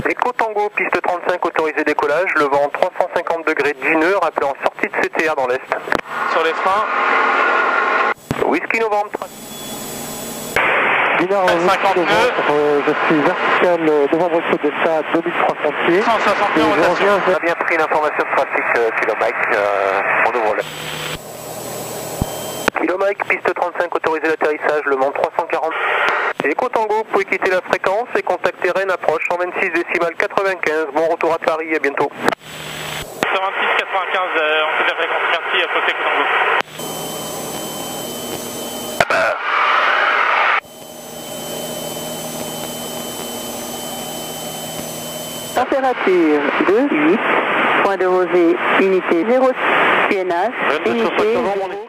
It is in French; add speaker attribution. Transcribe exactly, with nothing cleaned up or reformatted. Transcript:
Speaker 1: Echo Tango, piste trente-cinq, autorisé décollage, le vent trois cent cinquante degrés d'une heure, appelé en sortie de C T R dans l'Est.
Speaker 2: Sur les freins.
Speaker 1: Whisky Novembre.
Speaker 3: Binaire
Speaker 2: cinquante-deux.
Speaker 3: Euh, je suis vertical euh, devant votre dessin à deux mille trois cents pieds.
Speaker 2: cent soixante-deux,
Speaker 3: Et je
Speaker 2: rotation.
Speaker 3: reviens
Speaker 1: On
Speaker 3: vers...
Speaker 1: a bien pris l'information de trafic, euh, Kilo Mike, euh, on ouvre le. Kilo Mike, piste trente-cinq, autorisé l'atterrissage, le vent trois cent quarante. Echo Tango, vous pouvez quitter la fréquence et contacter Rennes approche cent vingt-six décimales quatre-vingt-quinze. Bon retour à Paris, à bientôt.
Speaker 2: cent vingt-six quatre-vingt-quinze, euh, on fait la fréquence, merci, approche Echo Tango.
Speaker 4: Température de huit, point de rosée, unité zéro, P N H, unité